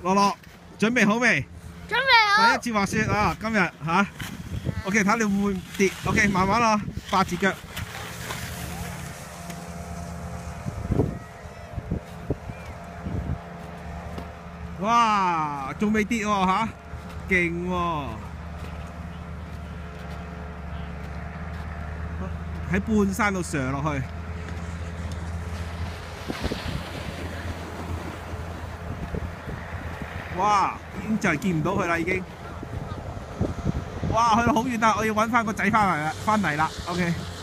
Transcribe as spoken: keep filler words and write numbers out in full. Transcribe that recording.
樂樂準備好未？ 準備好。 第一次滑雪啊，今日吓 ，OK， 睇你會唔會跌 ？OK， 慢慢咯，八字腳。哇，仲未跌喎吓，勁喎！喺半山度上落去。哇！已經就係見唔到佢啦，已經。哇！去到好遠啦，我要揾翻個仔翻嚟啦，翻嚟啦。OK。